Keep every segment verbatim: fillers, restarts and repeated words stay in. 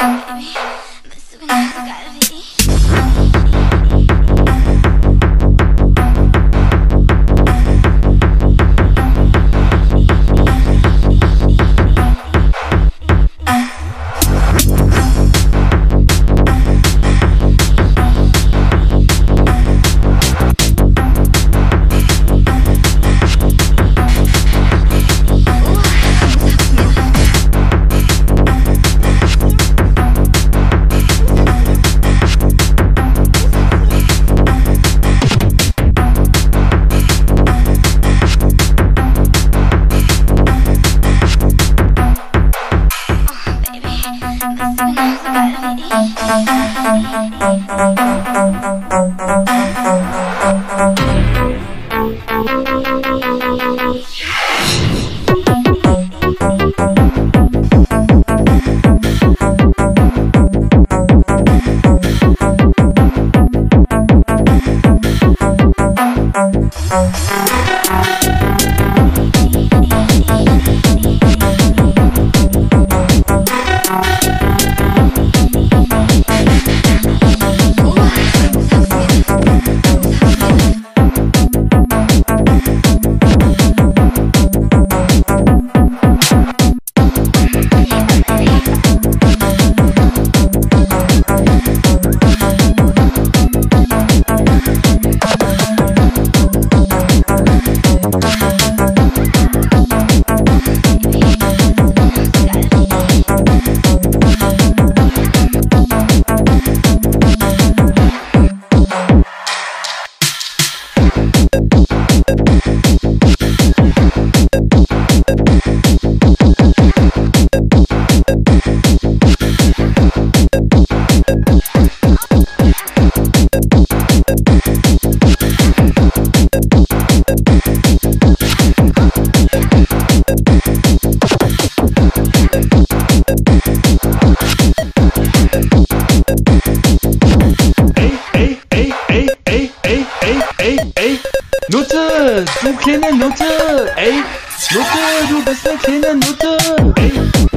Nutte, du kleine Nutte, ey, Nutte, du bist eine kleine Nutte, ey,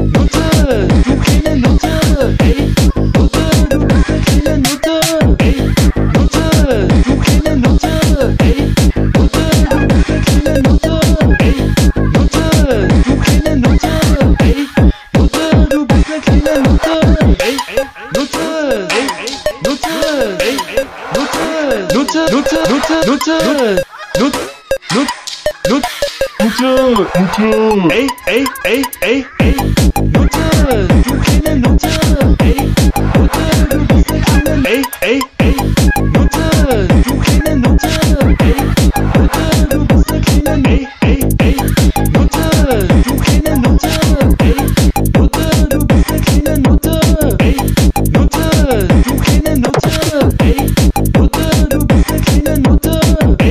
Nutte, du kleine Nutte, ey, Nutte, du bist eine kleine Nutte, ey, Nutte, du kleine Nutte, ey, Nutte, du bist eine kleine Nutte, ey, Nutte, du kleine Nutte, ey, Nutte, du bist eine kleine Nutte, ey, Nutte, ey, Nutte, ey, Nutte, Nutte, Nutte, Nutte, Nutte. Nut, Nut, Nut, Nutte, Nutte, ey, ey, ey, ey, ey, Nutte, du kleine Nutte, ey, Nutte, du bist eine kleine, ey, ey, ey, Nutte, du kleine Nutte, ey, Nutte, du bist eine kleine, ey, ey, ey, Nutte, du kleine Nutte, ey, Nutte, du bist eine kleine Nutte, ey, Nutte, du kleine Nutte, ey, Nutte, du bist eine kleine Nutte, ey.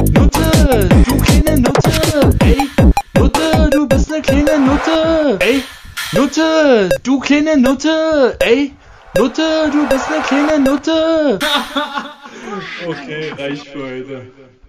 Du kleine Nutte, ey, Nutte, du bist ne kleine Nutte, ey, Nutte, du kleine Nutte, ey, Nutte, du bist ne kleine Nutte. Okay, reicht für heute.